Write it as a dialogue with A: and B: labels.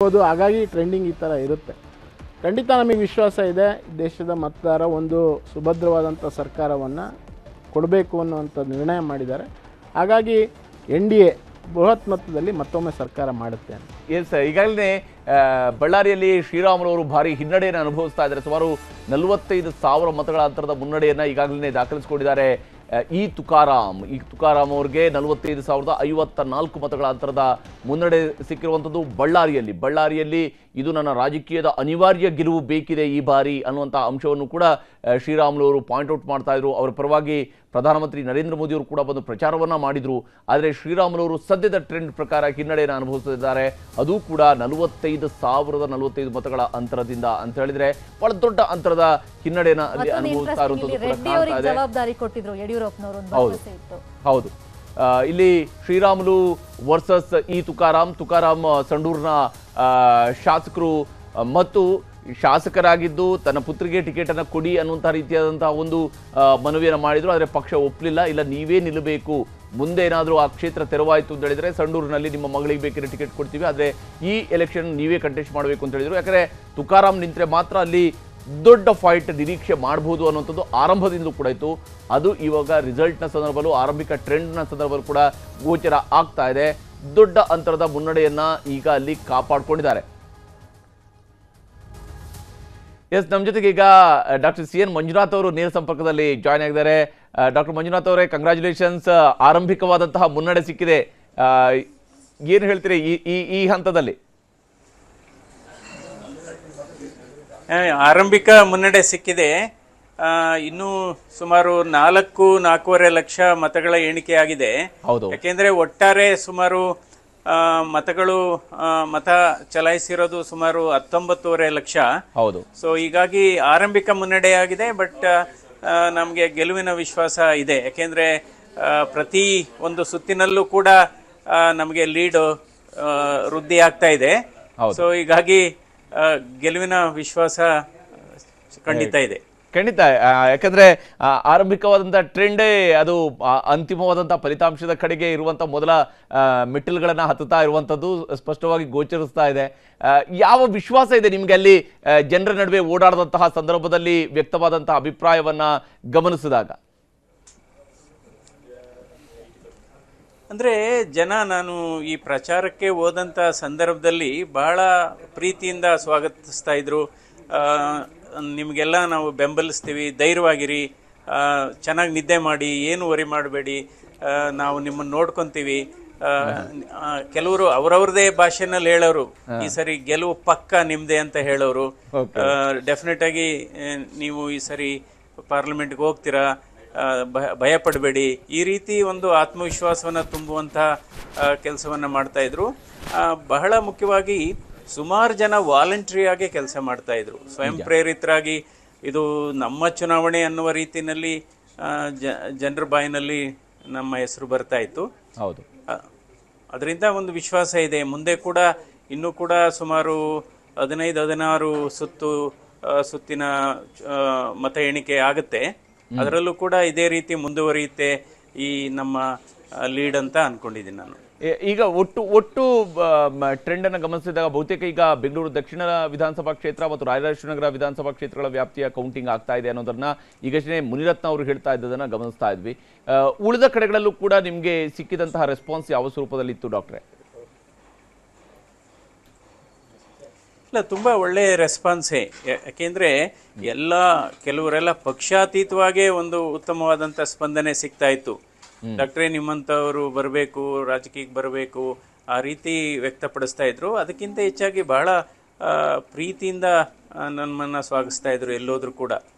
A: ಹೌದು, ಹಾಗಾಗಿ ಟ್ರೆಂಡಿಂಗ್ ಈ ಥರ ಇರುತ್ತೆ. ಖಂಡಿತ ನಮಗೆ ವಿಶ್ವಾಸ ಇದೆ, ದೇಶದ ಮತದಾರ ಒಂದು ಸುಭದ್ರವಾದಂಥ ಸರ್ಕಾರವನ್ನು ಕೊಡಬೇಕು ಅನ್ನುವಂಥ ನಿರ್ಣಯ ಮಾಡಿದ್ದಾರೆ. ಹಾಗಾಗಿ NDA ಬೃಹತ್ ಮೊತ್ತದಲ್ಲಿ ಮತ್ತೊಮ್ಮೆ ಸರ್ಕಾರ ಮಾಡುತ್ತೆ ಅಂತ.
B: ಎಸ್, ಈಗಾಗಲೇ ಬಳ್ಳಾರಿಯಲ್ಲಿ ಶ್ರೀರಾಮುಲು ಭಾರಿ ಹಿನ್ನಡೆಯನ್ನು ಅನುಭವಿಸ್ತಾ ಇದ್ದಾರೆ. ಸುಮಾರು 45,000 ಮತಗಳ ಅಂತರದ ಮುನ್ನಡೆಯನ್ನು ಈಗಾಗಲೇ ದಾಖಲಿಸಿಕೊಂಡಿದ್ದಾರೆ. ಈ ತುಕಾರಾಮ್ ಅವ್ರಿಗೆ 45,054 ಮತಗಳ ಅಂತರದ ಮುನ್ನಡೆ ಸಿಕ್ಕಿರುವಂಥದ್ದು ಬಳ್ಳಾರಿಯಲ್ಲಿ. ಇದು ನನ್ನ ರಾಜಕೀಯದ ಅನಿವಾರ್ಯ ಗೆಲುವು ಬೇಕಿದೆ ಈ ಬಾರಿ ಅನ್ನುವಂಥ ಅಂಶವನ್ನು ಕೂಡ ಶ್ರೀರಾಮುಲು ಅವರು ಪಾಯಿಂಟ್ಔಟ್ ಮಾಡ್ತಾ ಇದ್ರು. ಅವರ ಪರವಾಗಿ ಪ್ರಧಾನಮಂತ್ರಿ ನರೇಂದ್ರ ಮೋದಿ ಅವರು ಕೂಡ ಬಂದು ಪ್ರಚಾರವನ್ನ ಮಾಡಿದ್ರು. ಆದರೆ ಶ್ರೀರಾಮುಲು ಅವರು ಸದ್ಯದ ಟ್ರೆಂಡ್ ಪ್ರಕಾರ ಹಿನ್ನಡೆಯನ್ನು ಅನುಭವಿಸುತ್ತಿದ್ದಾರೆ. ಅದು ಕೂಡ 45,045 ಮತಗಳ ಅಂತರದಿಂದ ಅಂತ ಹೇಳಿದ್ರೆ ಬಹಳ ದೊಡ್ಡ ಅಂತರದ ಹಿನ್ನಡೆಯನ್ನು ಅಲ್ಲಿ ಅನುಭವಿಸ್ತಾ ಇರುವಂಥದ್ದು.
C: ಜವಾಬ್ದಾರಿ ಕೊಟ್ಟಿದ್ರು ಯಡಿಯೂರಪ್ಪನವರು, ಒಂದು ಭರವಸೆ ಇತ್ತು.
B: ಹೌದು, ಇಲ್ಲಿ ಶ್ರೀರಾಮುಲು ವರ್ಸಸ್ ಈ ತುಕಾರಾಮ್ ಸಂಡೂರಿನ ಶಾಸಕರು ಮತ್ತು ಶಾಸಕರಾಗಿದ್ದು ತನ್ನ ಪುತ್ರಿಗೆ ಟಿಕೆಟ್ ಅನ್ನು ಕೊಡಿ ಅನ್ನುವಂಥ ರೀತಿಯಾದಂತಹ ಒಂದು ಮನವಿಯನ್ನು ಮಾಡಿದ್ರು. ಆದರೆ ಪಕ್ಷ ಒಪ್ಪಲಿಲ್ಲ. ಇಲ್ಲ, ನೀವೇ ನಿಲ್ಲಬೇಕು, ಮುಂದೆ ಏನಾದರೂ ಆ ಕ್ಷೇತ್ರ ತೆರವಾಯಿತು ಅಂತ ಹೇಳಿದ್ರೆ ಸಂಡೂರಿನಲ್ಲಿ ನಿಮ್ಮ ಮಗಳಿಗೆ ಬೇಕಿರೋ ಟಿಕೆಟ್ ಕೊಡ್ತೀವಿ, ಆದರೆ ಈ ಎಲೆಕ್ಷನ್ ನೀವೇ ಕಂಟೆಸ್ಟ್ ಮಾಡಬೇಕು ಅಂತ ಹೇಳಿದ್ರು. ಯಾಕಂದರೆ ತುಕಾರಾಮ್ ನಿಂತರೆ ಮಾತ್ರ ಅಲ್ಲಿ ದೊಡ್ಡ ಫೈಟ್ ನಿರೀಕ್ಷೆ ಮಾಡಬಹುದು ಅನ್ನುವಂಥದ್ದು ಆರಂಭದಿಂದಲೂ ಕೂಡ ಇತ್ತು. ಅದು ಇವಾಗ ರಿಸಲ್ಟ್ನ ಸಂದರ್ಭದಲ್ಲೂ ಆರಂಭಿಕ ಟ್ರೆಂಡ್ನ ಸಂದರ್ಭದಲ್ಲೂ ಕೂಡ ಗೋಚರ ಆಗ್ತಾ ಇದೆ. ದೊಡ್ಡ ಅಂತರದ ಮುನ್ನಡೆಯನ್ನ ಈಗ ಅಲ್ಲಿ ಕಾಪಾಡಿಕೊಂಡಿದ್ದಾರೆ. ಎಸ್, ನಮ್ಮ ಜೊತೆಗೆ ಈಗ ಡಾಕ್ಟರ್ CN ಮಂಜುನಾಥ್ ಅವರು ನೇರ ಸಂಪರ್ಕದಲ್ಲಿ ಜಾಯ್ನ್ ಆಗಿದ್ದಾರೆ. ಡಾಕ್ಟರ್ ಮಂಜುನಾಥ್ ಅವರೇ, ಕಂಗ್ರ್ಯಾಚುಲೇಷನ್ಸ್, ಆರಂಭಿಕವಾದಂತಹ ಮುನ್ನಡೆ ಸಿಕ್ಕಿದೆ. ಏನು ಹೇಳ್ತೀರಿ ಈ ಹಂತದಲ್ಲಿ?
D: ಆರಂಭಿಕ ಮುನ್ನಡೆ ಸಿಕ್ಕಿದೆ. ಇನ್ನೂ ಸುಮಾರು 4.5 ಲಕ್ಷ ಮತಗಳ ಎಣಿಕೆಯಾಗಿದೆ. ಯಾಕೆಂದ್ರೆ ಒಟ್ಟಾರೆ ಸುಮಾರು ಮತ ಚಲಾಯಿಸಿರೋದು ಸುಮಾರು 19.5 ಲಕ್ಷ.
B: ಹೌದು.
D: ಸೊ ಹೀಗಾಗಿ ಆರಂಭಿಕ ಮುನ್ನಡೆಯಾಗಿದೆ. ಬಟ್ ನಮಗೆ ಗೆಲುವಿನ ವಿಶ್ವಾಸ ಇದೆ. ಯಾಕೆಂದ್ರೆ ಪ್ರತಿ ಒಂದು ಸುತ್ತಿನಲ್ಲೂ ಕೂಡ ನಮಗೆ ಲೀಡ್ ವೃದ್ಧಿ ಆಗ್ತಾ ಇದೆ. ಸೊ ಹೀಗಾಗಿ ಗೆಲುವಿನ ವಿಶ್ವಾಸ ಖಂಡಿತ ಇದೆ.
B: ಖಂಡಿತ, ಯಾಕಂದ್ರೆ ಆರಂಭಿಕವಾದಂಥ ಟ್ರೆಂಡೇ ಅದು ಅಂತಿಮವಾದಂಥ ಫಲಿತಾಂಶದ ಕಡೆಗೆ ಇರುವಂಥ ಮೊದಲ ಮೆಟ್ಟಿಲುಗಳನ್ನು ಹತ್ತುತ್ತಾ ಇರುವಂಥದ್ದು ಸ್ಪಷ್ಟವಾಗಿ ಗೋಚರಿಸ್ತಾ ಇದೆ. ಯಾವ ವಿಶ್ವಾಸ ಇದೆ ನಿಮಗೆ ಅಲ್ಲಿ ಜನರ ನಡುವೆ ಓಡಾಡದಂತಹ ಸಂದರ್ಭದಲ್ಲಿ ವ್ಯಕ್ತವಾದಂತಹ ಅಭಿಪ್ರಾಯವನ್ನ ಗಮನಿಸಿದಾಗ?
D: ಅಂದರೆ ನಾನು ಈ ಪ್ರಚಾರಕ್ಕೆ ಹೋದಂಥ ಸಂದರ್ಭದಲ್ಲಿ ಬಹಳ ಪ್ರೀತಿಯಿಂದ ಸ್ವಾಗತಿಸ್ತಾ ಇದ್ರು. ನಿಮಗೆಲ್ಲ ನಾವು ಬೆಂಬಲಿಸ್ತೀವಿ, ಧೈರ್ಯವಾಗಿರಿ, ಚೆನ್ನಾಗಿ ನಿದ್ದೆ ಮಾಡಿ, ಏನು ವರಿ ಮಾಡಬೇಡಿ, ನಾವು ನಿಮ್ಮನ್ನು ನೋಡ್ಕೊತೀವಿ. ಕೆಲವರು ಅವರವ್ರದೇ ಭಾಷೆನಲ್ಲಿ ಹೇಳೋರು, ಈ ಸರಿ ಗೆಲುವು ಪಕ್ಕ ನಿಮ್ದೆ ಅಂತ ಹೇಳೋರು. ಡೆಫಿನೆಟ್ ಆಗಿ ನೀವು ಈ ಸರಿ ಪಾರ್ಲಿಮೆಂಟ್ಗೆ ಹೋಗ್ತೀರಾ, ಭಯ ಪಡಬೇಡಿ, ಈ ರೀತಿ ಒಂದು ಆತ್ಮವಿಶ್ವಾಸವನ್ನು ತುಂಬುವಂತಹ ಕೆಲಸವನ್ನು ಮಾಡ್ತಾ ಇದ್ರು. ಬಹಳ ಮುಖ್ಯವಾಗಿ ಸುಮಾರು ಜನ ವಾಲಂಟ್ರಿಯಾಗಿ ಕೆಲಸ ಮಾಡ್ತಾ ಇದ್ರು, ಸ್ವಯಂ ಪ್ರೇರಿತರಾಗಿ. ಇದು ನಮ್ಮ ಚುನಾವಣೆ ಅನ್ನುವ ರೀತಿಯಲ್ಲಿ ಜನರ ಬಾಯಿನಲ್ಲಿ ನಮ್ಮ ಹೆಸರು ಬರ್ತಾ ಇತ್ತು.
B: ಹೌದು,
D: ಅದರಿಂದ ಒಂದು ವಿಶ್ವಾಸ ಇದೆ. ಮುಂದೆ ಕೂಡ ಇನ್ನೂ ಕೂಡ ಸುಮಾರು 15-16 ಸುತ್ತಿನ ಮತ ಎಣಿಕೆ ಆಗುತ್ತೆ. ಅದರಲ್ಲೂ ಕೂಡ ಇದೇ ರೀತಿ ಮುಂದುವರಿಯುತ್ತೆ ಈ ನಮ್ಮ ಲೀಡ್ ಅಂತ ಅನ್ಕೊಂಡಿದ್ದೀನಿ ನಾನು.
B: ಈಗ ಒಟ್ಟು ಟ್ರೆಂಡ್ ಅನ್ನು ಗಮನಿಸಿದಾಗ ಬಹುತೇಕ ಈಗ ಬೆಂಗಳೂರು ದಕ್ಷಿಣ ವಿಧಾನಸಭಾ ಕ್ಷೇತ್ರ ಮತ್ತು ರಾಜರಾಜೇಶ್ವರನಗರ ವಿಧಾನಸಭಾ ಕ್ಷೇತ್ರಗಳ ವ್ಯಾಪ್ತಿಯ ಕೌಂಟಿಂಗ್ ಆಗ್ತಾ ಇದೆ ಅನ್ನೋದನ್ನ ಈಗಷ್ಟೇ ಮುನಿರತ್ನ ಅವರು ಹೇಳ್ತಾ ಇದ್ದದನ್ನ ಗಮನಿಸ್ತಾ ಇದ್ವಿ. ಉಳಿದ ಕಡೆಗಳಲ್ಲೂ ಕೂಡ ನಿಮಗೆ ಸಿಕ್ಕಿದಂತಹ ರೆಸ್ಪಾನ್ಸ್ ಯಾವ ಸ್ವರೂಪದಲ್ಲಿ ಇತ್ತು ಡಾಕ್ಟ್ರೆ?
D: ಇಲ್ಲ, ತುಂಬ ಒಳ್ಳೆ ರೆಸ್ಪಾನ್ಸೇ. ಯಾಕೆಂದರೆ ಕೆಲವರೆಲ್ಲ ಪಕ್ಷಾತೀತವಾಗೇ ಒಂದು ಉತ್ತಮವಾದಂಥ ಸ್ಪಂದನೆ ಸಿಗ್ತಾ ಇತ್ತು. ಡಾಕ್ಟ್ರೇ ನಿಮ್ಮಂಥವರು ಬರಬೇಕು, ರಾಜಕೀಯಕ್ಕೆ ಬರಬೇಕು, ಆ ರೀತಿ ವ್ಯಕ್ತಪಡಿಸ್ತಾ ಇದ್ರು. ಅದಕ್ಕಿಂತ ಹೆಚ್ಚಾಗಿ ಬಹಳ ಪ್ರೀತಿಯಿಂದ ನಮ್ಮನ್ನು ಸ್ವಾಗತಿಸ್ತಾ ಇದ್ರು ಎಲ್ಲೋದ್ರೂ ಕೂಡ.